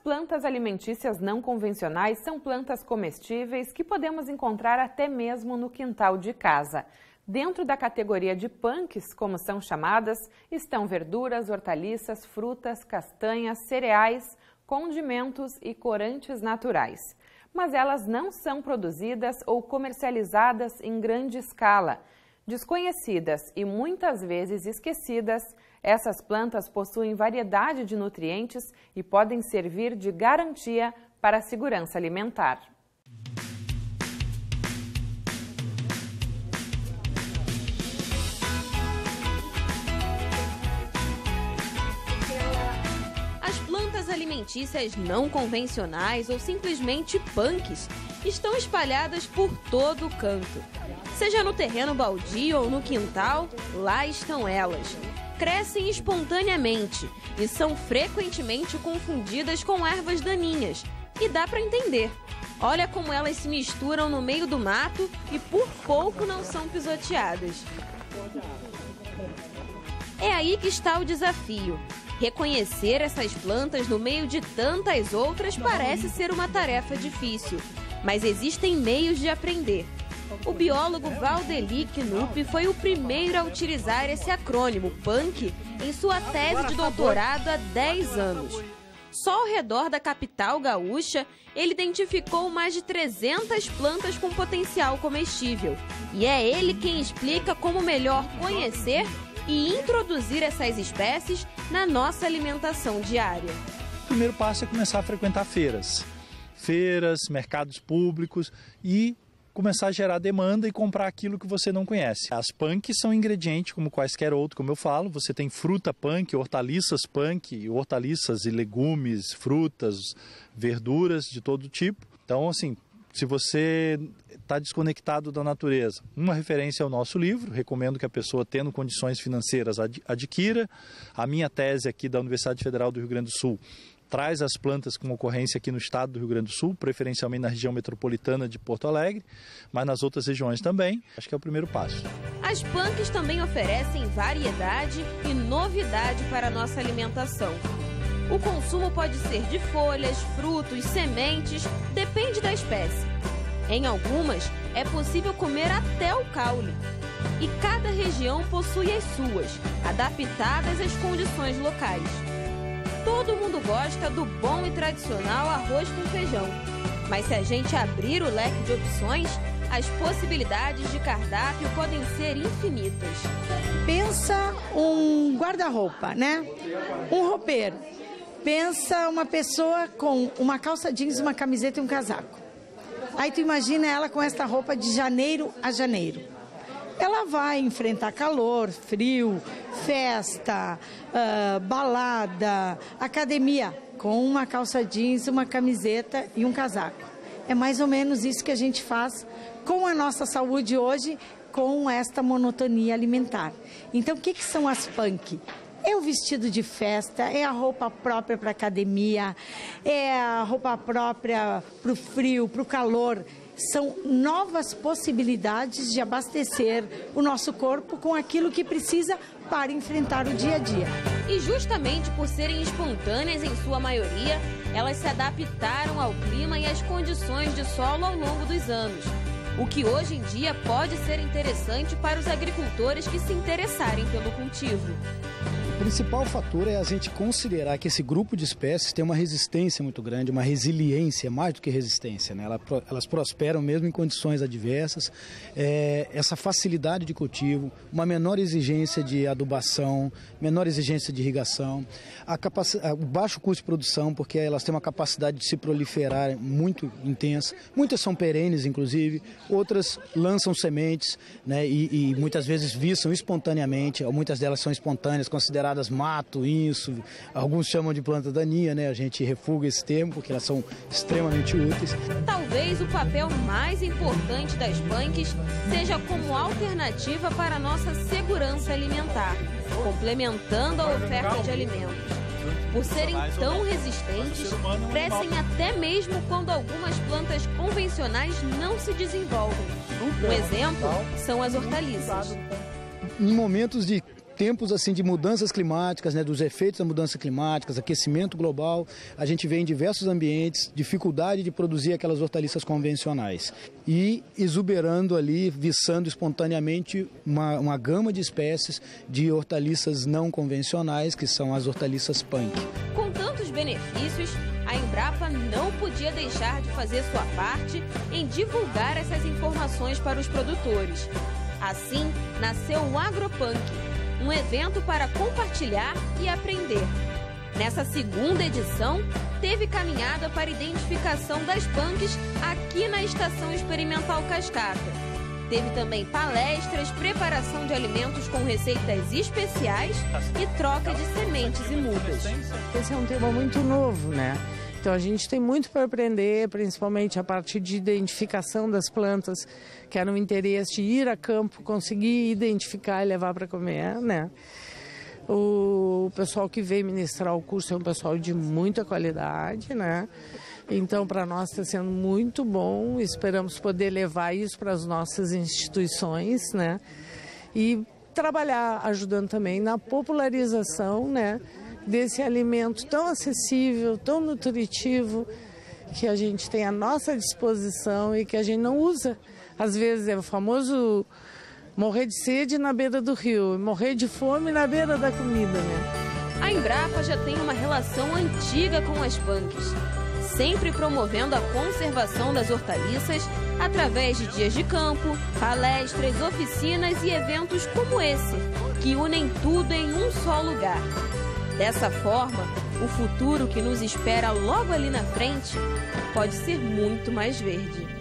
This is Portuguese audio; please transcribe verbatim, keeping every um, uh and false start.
plantas alimentícias não convencionais são plantas comestíveis que podemos encontrar até mesmo no quintal de casa. Dentro da categoria de punks, como são chamadas, estão verduras, hortaliças, frutas, castanhas, cereais, condimentos e corantes naturais. Mas elas não são produzidas ou comercializadas em grande escala. Desconhecidas e muitas vezes esquecidas, essas plantas possuem variedade de nutrientes e podem servir de garantia para a segurança alimentar. As plantas alimentícias não convencionais ou simplesmente punks estão espalhadas por todo o canto. Seja no terreno baldio ou no quintal, lá estão elas. Crescem espontaneamente e são frequentemente confundidas com ervas daninhas. E dá para entender. Olha como elas se misturam no meio do mato e por pouco não são pisoteadas. É aí que está o desafio. Reconhecer essas plantas no meio de tantas outras parece ser uma tarefa difícil, mas existem meios de aprender. O biólogo Valdeli Knupp foi o primeiro a utilizar esse acrônimo PUNK em sua tese de doutorado há dez anos. Só ao redor da capital gaúcha, ele identificou mais de trezentas plantas com potencial comestível. E é ele quem explica como melhor conhecer e introduzir essas espécies na nossa alimentação diária. O primeiro passo é começar a frequentar feiras. Feiras, mercados públicos e começar a gerar demanda e comprar aquilo que você não conhece. As punks são ingredientes como quaisquer outro, como eu falo. Você tem fruta punk, hortaliças punk, hortaliças e legumes, frutas, verduras de todo tipo. Então, assim, se você está desconectado da natureza, uma referência é o nosso livro. Recomendo que a pessoa, tendo condições financeiras, adquira. A minha tese aqui da Universidade Federal do Rio Grande do Sul traz as plantas com ocorrência aqui no estado do Rio Grande do Sul, preferencialmente na região metropolitana de Porto Alegre, mas nas outras regiões também. Acho que é o primeiro passo. As punks também oferecem variedade e novidade para a nossa alimentação. O consumo pode ser de folhas, frutos, sementes, depende da espécie. Em algumas, é possível comer até o caule. E cada região possui as suas, adaptadas às condições locais. Todo mundo gosta do bom e tradicional arroz com feijão. Mas se a gente abrir o leque de opções, as possibilidades de cardápio podem ser infinitas. Pensa um guarda-roupa, né? Um roupeiro. Pensa uma pessoa com uma calça jeans, uma camiseta e um casaco. Aí tu imagina ela com esta roupa de janeiro a janeiro. Ela vai enfrentar calor, frio, festa, uh, balada, academia, com uma calça jeans, uma camiseta e um casaco. É mais ou menos isso que a gente faz com a nossa saúde hoje, com esta monotonia alimentar. Então, o que, que são as punk? É o vestido de festa, é a roupa própria para academia, é a roupa própria para o frio, para o calor. São novas possibilidades de abastecer o nosso corpo com aquilo que precisa para enfrentar o dia a dia. E justamente por serem espontâneas em sua maioria, elas se adaptaram ao clima e às condições de solo ao longo dos anos. O que hoje em dia pode ser interessante para os agricultores que se interessarem pelo cultivo. O principal fator é a gente considerar que esse grupo de espécies tem uma resistência muito grande, uma resiliência, mais do que resistência, né? Elas prosperam mesmo em condições adversas, é, essa facilidade de cultivo, uma menor exigência de adubação, menor exigência de irrigação, a capac... o baixo custo de produção, porque elas têm uma capacidade de se proliferar muito intensa. Muitas são perenes, inclusive, outras lançam sementes, né? e, e muitas vezes viçam espontaneamente, muitas delas são espontâneas, consideradas mato, isso, alguns chamam de planta daninha, né? A gente refuga esse termo porque elas são extremamente úteis. Talvez o papel mais importante das punks seja como alternativa para a nossa segurança alimentar, complementando a oferta de alimentos. Por serem tão resistentes, crescem até mesmo quando algumas plantas convencionais não se desenvolvem. Um exemplo são as hortaliças. Em momentos de tempos assim de mudanças climáticas, né, dos efeitos das mudanças climáticas, aquecimento global, a gente vê em diversos ambientes dificuldade de produzir aquelas hortaliças convencionais e exuberando ali, viçando espontaneamente uma, uma gama de espécies de hortaliças não convencionais, que são as hortaliças punk. Com tantos benefícios, a Embrapa não podia deixar de fazer sua parte em divulgar essas informações para os produtores. Assim, nasceu o AgroPunk, um evento para compartilhar e aprender. Nessa segunda edição, teve caminhada para identificação das punks aqui na Estação Experimental Cascata. Teve também palestras, preparação de alimentos com receitas especiais e troca de sementes e mudas. Esse é um tema muito novo, né? Então a gente tem muito para aprender, principalmente a partir de identificação das plantas, que era um interesse de ir a campo, conseguir identificar e levar para comer, né? O pessoal que veio ministrar o curso é um pessoal de muita qualidade, né? Então, para nós está sendo muito bom, esperamos poder levar isso para as nossas instituições, né? E trabalhar ajudando também na popularização, né, desse alimento tão acessível, tão nutritivo, que a gente tem à nossa disposição e que a gente não usa. Às vezes é o famoso morrer de sede na beira do rio, morrer de fome na beira da comida, né? A Embrapa já tem uma relação antiga com as punks, sempre promovendo a conservação das hortaliças através de dias de campo, palestras, oficinas e eventos como esse, que unem tudo em um só lugar. Dessa forma, o futuro que nos espera logo ali na frente pode ser muito mais verde.